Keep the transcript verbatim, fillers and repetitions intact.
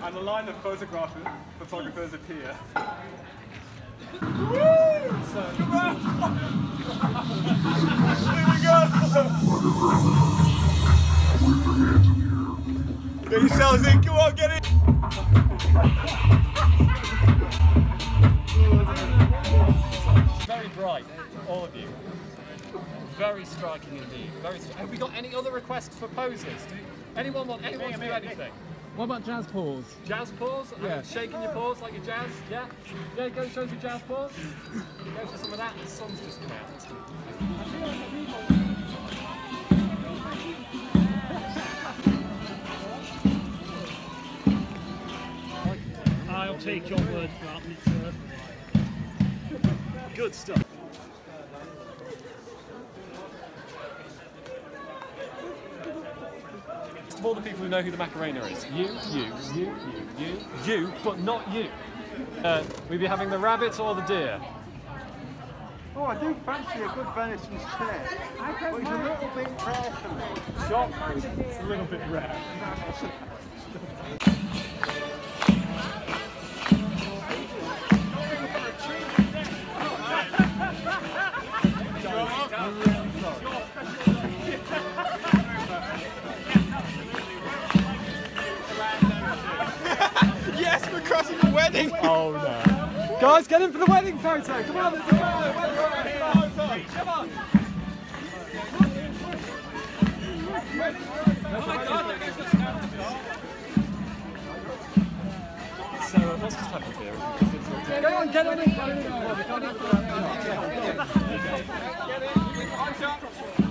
And a line of photographers, photographers appear. So, come on! Here we go! Get yourselves in, come on, get it! Very bright, all of you. Very striking indeed. Very stri Have we got any other requests for poses? Do anyone want anyone to do anything? What about jazz paws? Jazz paws? Yeah. And shaking your paws like a jazz? Yeah? Yeah, go show us your jazz paws. Go for some of that. The sun's just come out. Let's do it. I'll take your word for that, sir. Good stuff. Of all the people who know who the Macarena is, you, you, you, you, you, you, but not you. Uh, we'd be having the rabbit or the deer. Oh, I do fancy a good venison steak, but it's a little bit rare for me. Shot, it's a little bit rare. Yes, we're crossing the wedding! Oh no. Guys, get in for the wedding photo! Come on, there's a photo! Come on! Oh my god, look at this! So, uh, what's just happened here? Go on, get on in! Get in!